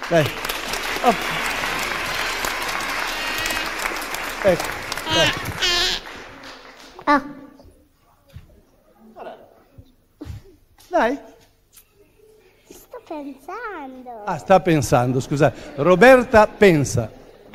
Dai. Oh. Ecco, dai. Oh. Dai. Sto pensando. Ah, sta pensando, scusate. Roberta pensa.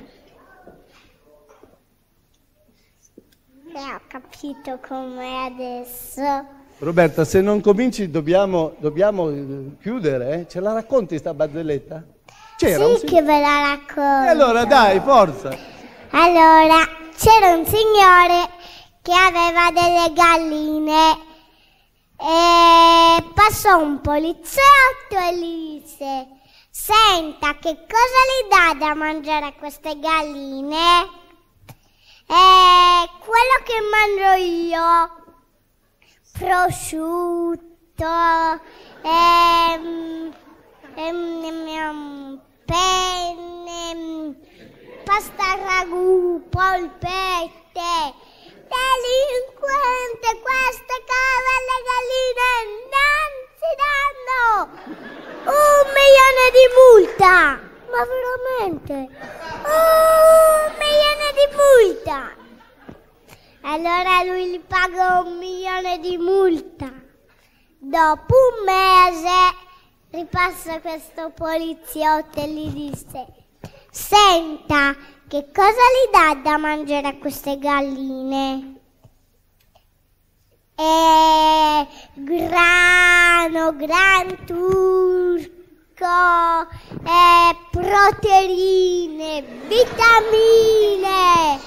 Ho capito com'è adesso. Roberta, se non cominci dobbiamo chiudere, eh? Ce la racconti sta barzelletta? C'era Sì, che ve la racconto. E allora dai, forza. Allora, c'era un signore che aveva delle galline e passò un poliziotto e gli disse: senta, che cosa gli dà da mangiare a queste galline? Quello che mangio io, prosciutto, penne, pasta al ragù, polpette. Delinquente, queste cose alle galline non si danno! 1 milione di multa! Ma veramente? 1 milione di multa! Allora lui gli pagò 1 milione di multa. Dopo un mese ripassa questo poliziotto e gli disse: senta, che cosa gli dà da mangiare a queste galline? Grano, gran turco, proteine, vitamine.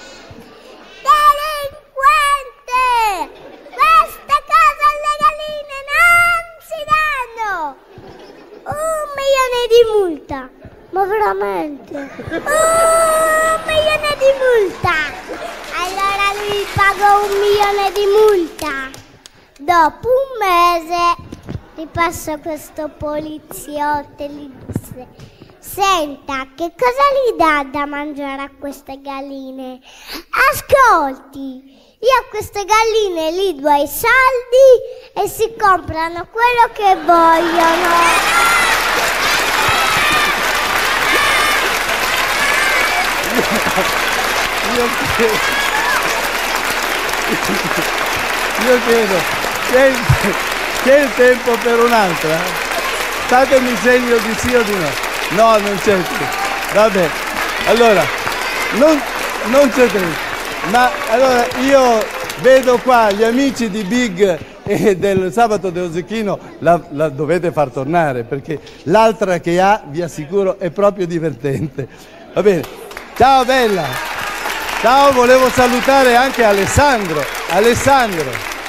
Delinquente! Queste cose alle galline non si danno! 1 milione di multa! Ma veramente? 1 milione di multa! Allora lui pagò 1 milione di multa. Dopo un mese ripassò questo poliziotto e gli disse: senta, che cosa gli dà da mangiare a queste galline? Ascolti, io a queste galline gli do i soldi e si comprano quello che vogliono. Io chiedo, c'è il tempo per un'altra? Fatemi segno di sì o di no. No, non c'è tempo. Vabbè, allora, non c'è tempo. Ma allora io vedo qua gli amici di Big e del Sabato dello Zecchino, la dovete far tornare, perché l'altra che ha, vi assicuro, è proprio divertente. Va bene. Ciao bella. Ciao, volevo salutare anche Alessandro.